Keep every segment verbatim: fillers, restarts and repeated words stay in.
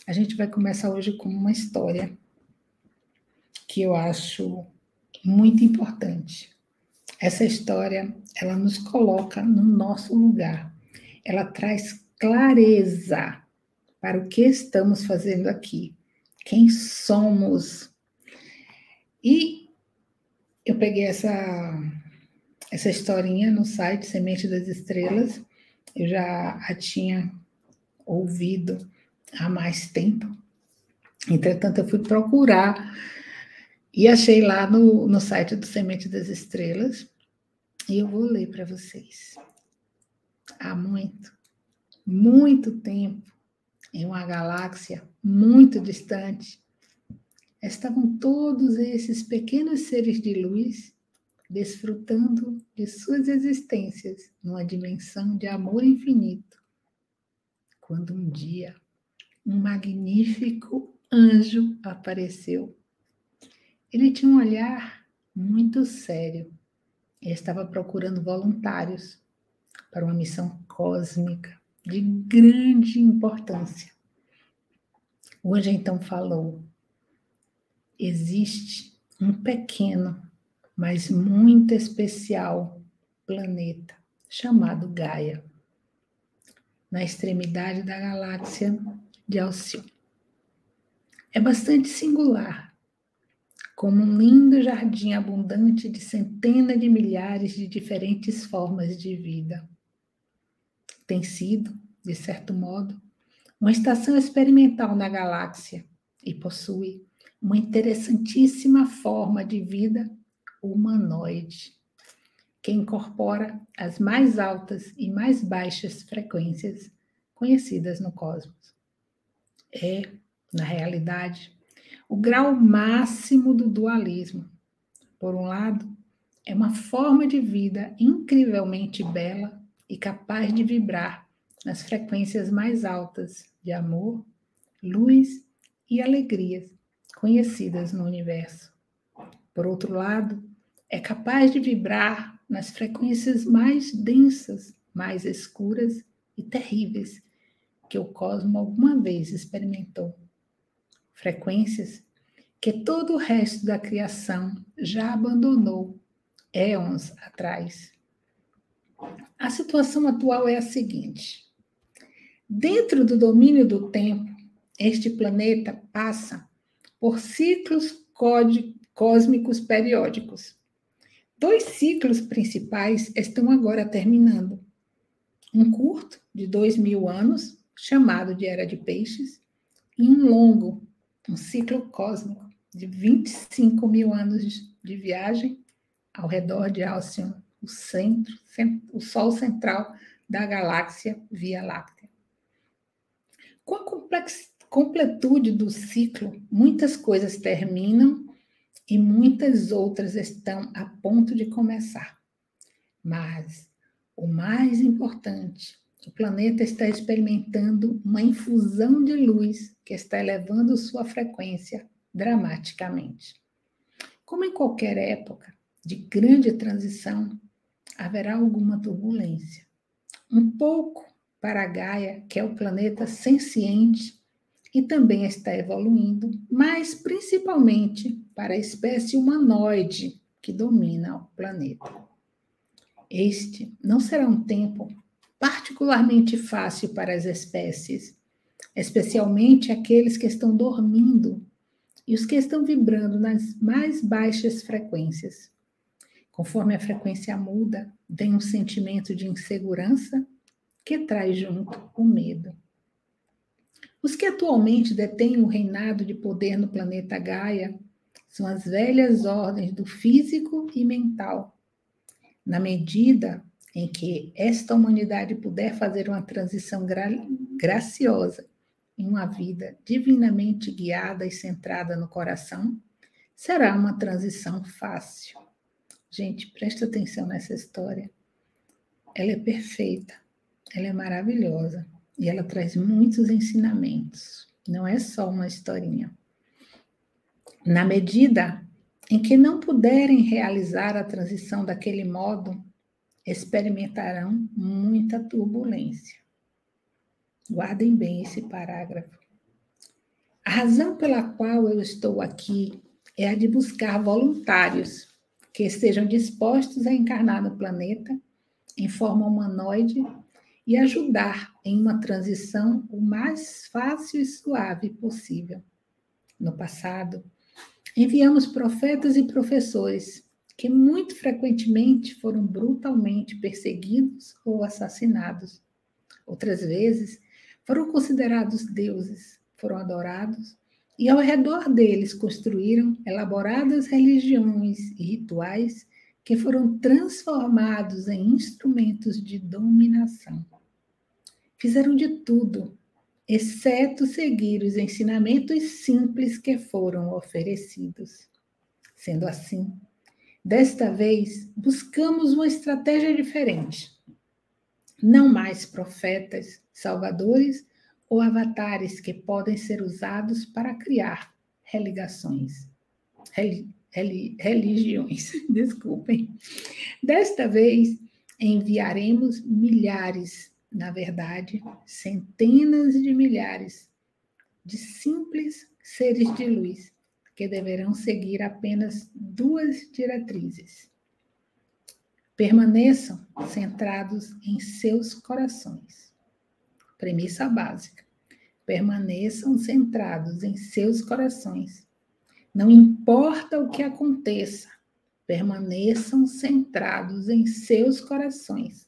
A gente vai começar hoje com uma história que eu acho muito importante. Essa história, ela nos coloca no nosso lugar. Ela traz clareza para o que estamos fazendo aqui, quem somos. E eu peguei essa, essa historinha no site Semente das Estrelas, eu já a tinha ouvido há mais tempo, entretanto eu fui procurar e achei lá no, no site do Semente das Estrelas, e eu vou ler para vocês. Há muito, muito tempo, em uma galáxia muito distante, estavam todos esses pequenos seres de luz desfrutando de suas existências numa dimensão de amor infinito. Quando um dia, um magnífico anjo apareceu. Ele tinha um olhar muito sério e estava procurando voluntários para uma missão cósmica de grande importância. O anjo então falou: existe um pequeno, mas muito especial planeta chamado Gaia, na extremidade da galáxia de Alcione. É bastante singular, como um lindo jardim abundante de centenas de milhares de diferentes formas de vida. Tem sido, de certo modo, uma estação experimental na galáxia e possui uma interessantíssima forma de vida humanoide, que incorpora as mais altas e mais baixas frequências conhecidas no cosmos. É, na realidade, o grau máximo do dualismo. Por um lado, é uma forma de vida incrivelmente bela e capaz de vibrar nas frequências mais altas de amor, luz e alegrias conhecidas no universo. Por outro lado, é capaz de vibrar nas frequências mais densas, mais escuras e terríveis que o cosmos alguma vez experimentou. Frequências que todo o resto da criação já abandonou éons atrás. A situação atual é a seguinte: dentro do domínio do tempo, este planeta passa por ciclos cósmicos periódicos. Dois ciclos principais estão agora terminando. Um curto, de dois mil anos, chamado de Era de Peixes, e um longo, um ciclo cósmico, de vinte e cinco mil anos de viagem ao redor de Alcione, o centro, o Sol central da galáxia Via Láctea. Com a completude do ciclo, muitas coisas terminam e muitas outras estão a ponto de começar. Mas o mais importante, o planeta está experimentando uma infusão de luz que está elevando sua frequência dramaticamente. Como em qualquer época de grande transição, haverá alguma turbulência. Um pouco para a Gaia, que é o planeta senciente e também está evoluindo, mas principalmente para a espécie humanoide que domina o planeta. Este não será um tempo particularmente fácil para as espécies, especialmente aqueles que estão dormindo e os que estão vibrando nas mais baixas frequências. Conforme a frequência muda, vem um sentimento de insegurança que traz junto o medo. Os que atualmente detêm o reinado de poder no planeta Gaia são as velhas ordens do físico e mental. Na medida em que esta humanidade puder fazer uma transição gra- graciosa em uma vida divinamente guiada e centrada no coração, será uma transição fácil. Gente, presta atenção nessa história. Ela é perfeita, ela é maravilhosa e ela traz muitos ensinamentos. Não é só uma historinha. Na medida em que não puderem realizar a transição daquele modo, experimentarão muita turbulência. Guardem bem esse parágrafo. A razão pela qual eu estou aqui é a de buscar voluntários que estejam dispostos a encarnar no planeta em forma humanoide e ajudar em uma transição o mais fácil e suave possível. No passado, enviamos profetas e professores que muito frequentemente foram brutalmente perseguidos ou assassinados. Outras vezes, foram considerados deuses, foram adorados e ao redor deles construíram elaboradas religiões e rituais que foram transformados em instrumentos de dominação. Fizeram de tudo, exceto seguir os ensinamentos simples que foram oferecidos. Sendo assim, desta vez, buscamos uma estratégia diferente. Não mais profetas, salvadores ou avatares que podem ser usados para criar religações, reli, reli, religiões. Desculpem. Desta vez, enviaremos milhares, na verdade, centenas de milhares de simples seres de luz que deverão seguir apenas duas diretrizes. Permaneçam centrados em seus corações. Premissa básica. Permaneçam centrados em seus corações. Não importa o que aconteça, permaneçam centrados em seus corações.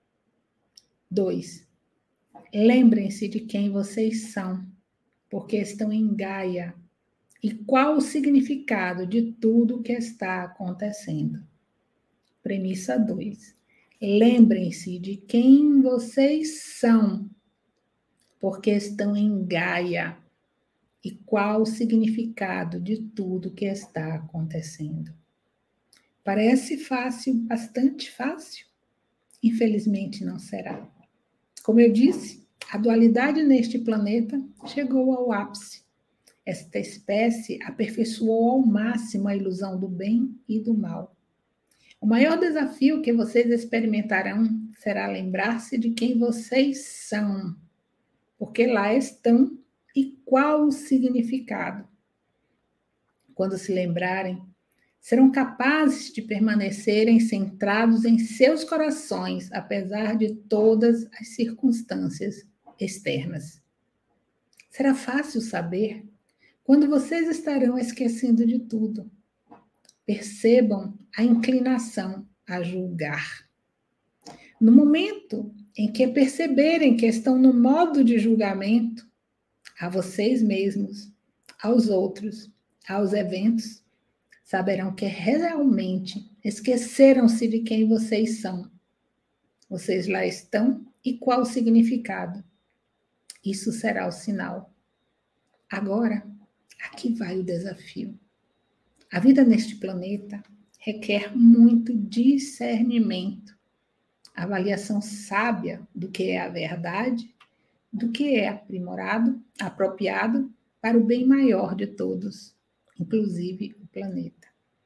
Dois. Lembrem-se de quem vocês são, porque estão em Gaia. E qual o significado de tudo que está acontecendo? Premissa dois. Lembrem-se de quem vocês são, porque estão em Gaia. E qual o significado de tudo que está acontecendo? Parece fácil, bastante fácil? Infelizmente não será. Como eu disse, a dualidade neste planeta chegou ao ápice. Esta espécie aperfeiçoou ao máximo a ilusão do bem e do mal. O maior desafio que vocês experimentarão será lembrar-se de quem vocês são, porque lá estão e qual o significado. Quando se lembrarem, serão capazes de permanecerem centrados em seus corações, apesar de todas as circunstâncias externas. Será fácil saber quando vocês estarão esquecendo de tudo. Percebam a inclinação a julgar. No momento em que perceberem que estão no modo de julgamento, a vocês mesmos, aos outros, aos eventos, saberão que realmente esqueceram-se de quem vocês são. Vocês lá estão e qual o significado? Isso será o sinal. Agora, aqui vai o desafio. A vida neste planeta requer muito discernimento, avaliação sábia do que é a verdade, do que é aprimorado, apropriado para o bem maior de todos, inclusive o planeta.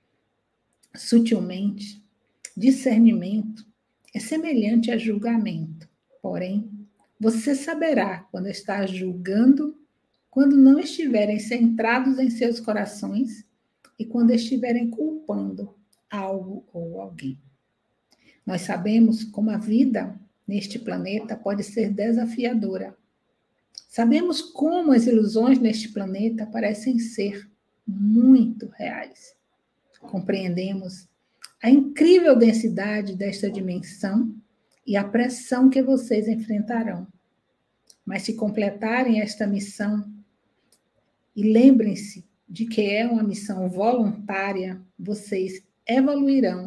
Sutilmente, discernimento é semelhante a julgamento, porém, você saberá quando está julgando, quando não estiverem centrados em seus corações e quando estiverem culpando algo ou alguém. Nós sabemos como a vida neste planeta pode ser desafiadora. Sabemos como as ilusões neste planeta parecem ser muito reais. Compreendemos a incrível densidade desta dimensão e a pressão que vocês enfrentarão. Mas se completarem esta missão, e lembrem-se de que é uma missão voluntária, vocês evoluirão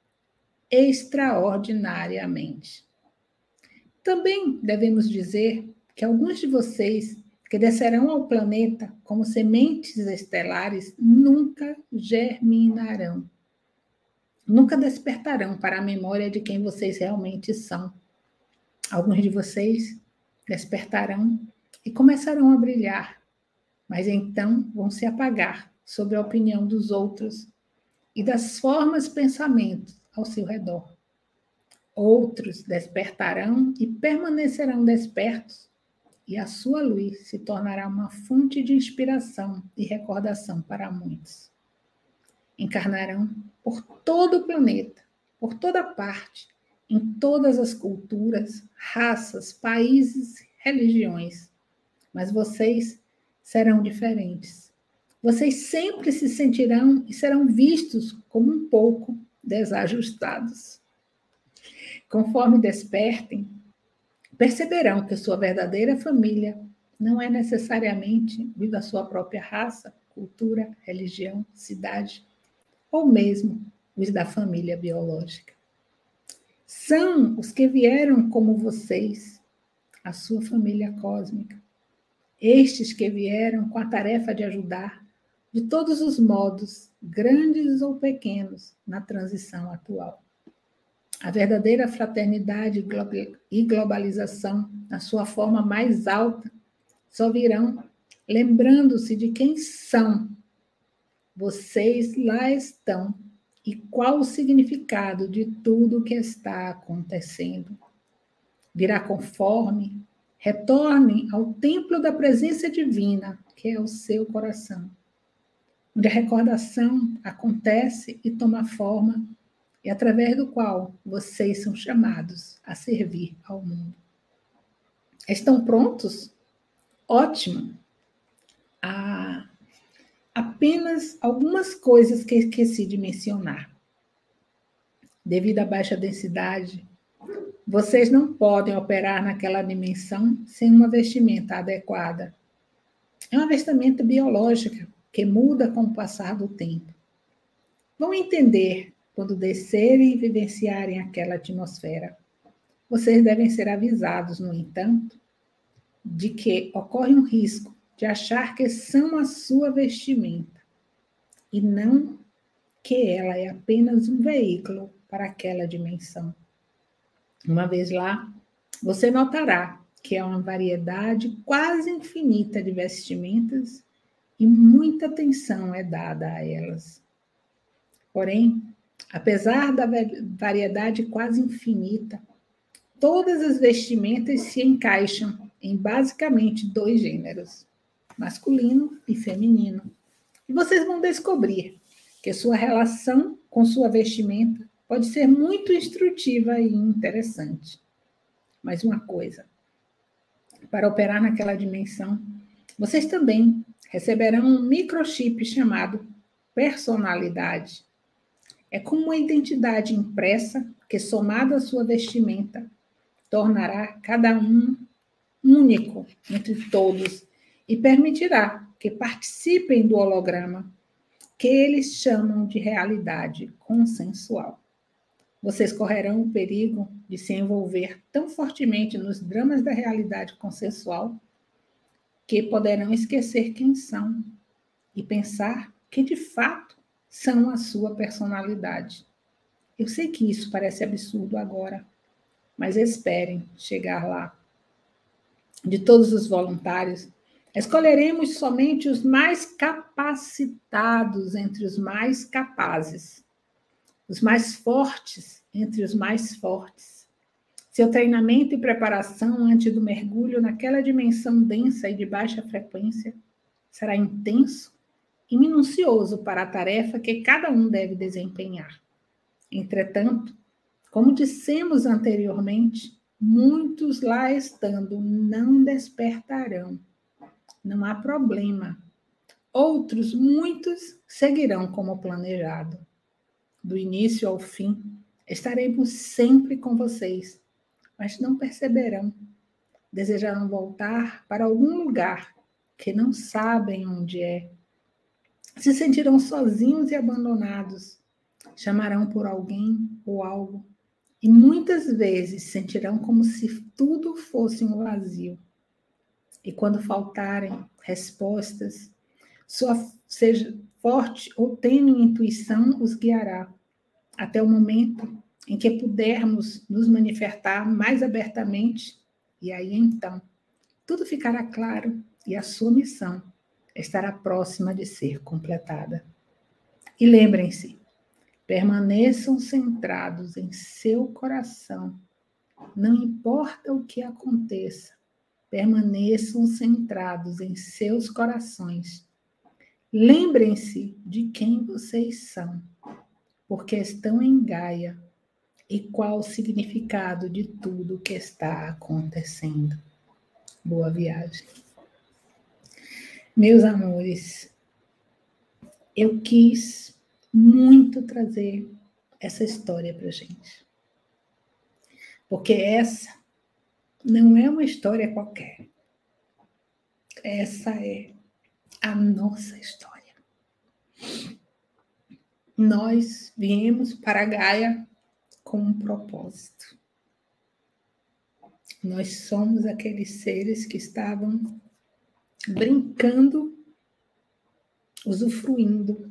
extraordinariamente. Também devemos dizer que alguns de vocês que descerão ao planeta como sementes estelares nunca germinarão. Nunca despertarão para a memória de quem vocês realmente são. Alguns de vocês despertarão e começarão a brilhar, mas então vão se apagar sob a opinião dos outros e das formas de pensamento ao seu redor. Outros despertarão e permanecerão despertos e a sua luz se tornará uma fonte de inspiração e recordação para muitos. Encarnarão por todo o planeta, por toda parte, em todas as culturas, raças, países, religiões. Mas vocês serão diferentes. Vocês sempre se sentirão e serão vistos como um pouco desajustados. Conforme despertem, perceberão que sua verdadeira família não é necessariamente da sua própria raça, cultura, religião, cidade, ou mesmo os da família biológica. São os que vieram como vocês, a sua família cósmica. Estes que vieram com a tarefa de ajudar, de todos os modos, grandes ou pequenos, na transição atual. A verdadeira fraternidade e globalização, na sua forma mais alta, só virão lembrando-se de quem são. Vocês lá estão e qual o significado de tudo o que está acontecendo. Virá conforme, retornem ao templo da presença divina, que é o seu coração, onde a recordação acontece e toma forma, e através do qual vocês são chamados a servir ao mundo. Estão prontos? Ótimo! Ah, apenas algumas coisas que esqueci de mencionar. Devido à baixa densidade, vocês não podem operar naquela dimensão sem uma vestimenta adequada. É uma vestimenta biológica que muda com o passar do tempo. Vão entender quando descerem e vivenciarem aquela atmosfera. Vocês devem ser avisados, no entanto, de que ocorre um risco de achar que são a sua vestimenta e não que ela é apenas um veículo para aquela dimensão. Uma vez lá, você notará que há uma variedade quase infinita de vestimentas e muita atenção é dada a elas. Porém, apesar da variedade quase infinita, todas as vestimentas se encaixam em basicamente dois gêneros, masculino e feminino. E vocês vão descobrir que sua relação com sua vestimenta pode ser muito instrutiva e interessante. Mas uma coisa, para operar naquela dimensão, vocês também receberão um microchip chamado personalidade. É como uma identidade impressa que, somada à sua vestimenta, tornará cada um único entre todos e permitirá que participem do holograma, que eles chamam de realidade consensual. Vocês correrão o perigo de se envolver tão fortemente nos dramas da realidade consensual que poderão esquecer quem são e pensar que, de fato, são a sua personalidade. Eu sei que isso parece absurdo agora, mas esperem chegar lá. De todos os voluntários, escolheremos somente os mais capacitados entre os mais capazes, os mais fortes entre os mais fortes. Seu treinamento e preparação antes do mergulho naquela dimensão densa e de baixa frequência será intenso e minucioso para a tarefa que cada um deve desempenhar. Entretanto, como dissemos anteriormente, muitos lá estando não despertarão. Não há problema. Outros, muitos, seguirão como planejado. Do início ao fim, estaremos sempre com vocês, mas não perceberão. Desejarão voltar para algum lugar que não sabem onde é. Se sentirão sozinhos e abandonados. Chamarão por alguém ou algo. E muitas vezes sentirão como se tudo fosse um vazio. E quando faltarem respostas, sua seja forte ou tênue intuição os guiará até o momento em que pudermos nos manifestar mais abertamente, e aí então tudo ficará claro e a sua missão estará próxima de ser completada. E lembrem-se, permaneçam centrados em seu coração, não importa o que aconteça, permaneçam centrados em seus corações. Lembrem-se de quem vocês são, porque estão em Gaia, e qual o significado de tudo que está acontecendo. Boa viagem. Meus amores, eu quis muito trazer essa história para gente, porque essa não é uma história qualquer. Essa é a nossa história. Nós viemos para Gaia com um propósito. Nós somos aqueles seres que estavam brincando, usufruindo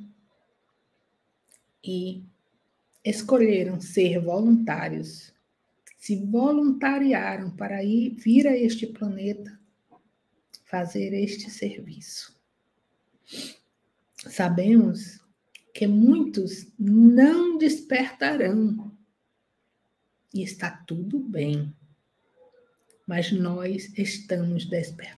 e escolheram ser voluntários, se voluntariaram para ir vir a este planeta fazer este serviço. Sabemos que muitos não despertarão e está tudo bem, mas nós estamos despertando.